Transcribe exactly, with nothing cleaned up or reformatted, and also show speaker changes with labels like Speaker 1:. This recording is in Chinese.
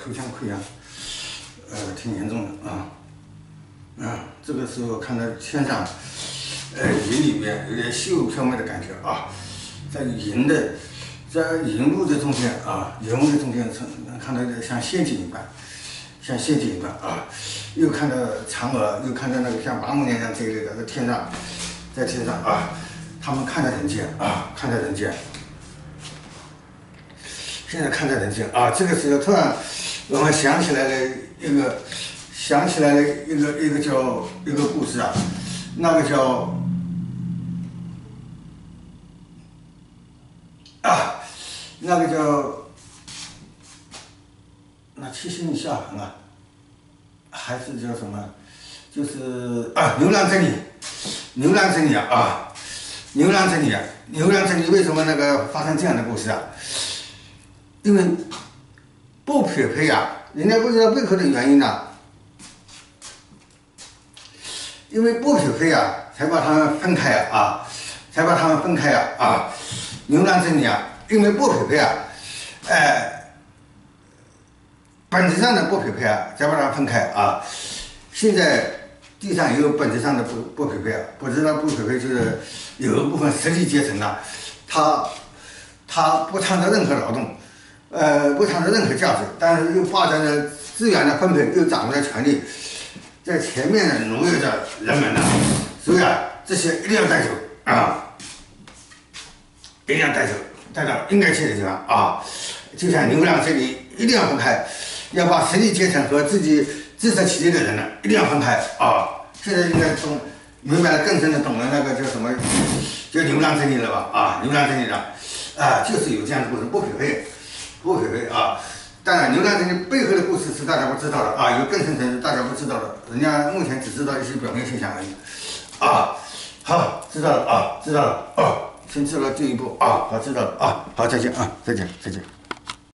Speaker 1: 口腔溃疡，呃，挺严重的啊。啊，这个时候看到天上，呃，云里面有点虚无缥缈的感觉啊，在云的，在云雾的中间啊，云雾的中间，看到像仙境一般，像仙境一般啊，又看到嫦娥，又看到那个像王母娘娘这一类的，在天上，在天上啊，他们看在人间啊，看在人间。现在看在人间啊，这个时候突然我们想起来了一个，想起来了一个一个叫一个故事啊，那个叫啊，那个叫那七星下凡啊，还是叫什么？就是啊，牛郎织女，牛郎织女啊啊，牛郎织女啊，牛郎织女为什么那个发生这样的故事啊？因为不匹配啊，人家不知道背后的原因呢、啊。因为不匹配啊，才把他们分开啊，啊才把他们分开啊啊！牛郎织女啊，因为不匹配啊，哎、呃，本质上的不匹配啊，才把他们分开啊。现在地上也有本质上的不不匹配啊，不知道不匹配就是有一部分实际阶层啊，他他不创造任何劳动。呃，不创造任何价值，但是又发展了资源的分配，又掌握了权力，在前面呢奴役着人们呢，所以啊，这些一定要带走啊，一定要带走，带到应该去的地方啊。就像牛郎织女一定要分开，要把实际阶层和自己自食其力的人呢，一定要分开啊。现在应该懂明白了，更深的懂了那个叫什么，叫牛郎织女了吧？啊，牛郎织女了啊，就是有这样的故事，不匹配。不匹配啊！当然，牛郎织女背后的故事是大家不知道的啊，有更深层次大家不知道的，人家目前只知道一些表面现象而已啊。好，知道了啊，知道了啊，先知道了这一步啊，好，知道了啊，好，再见啊，再见，再见。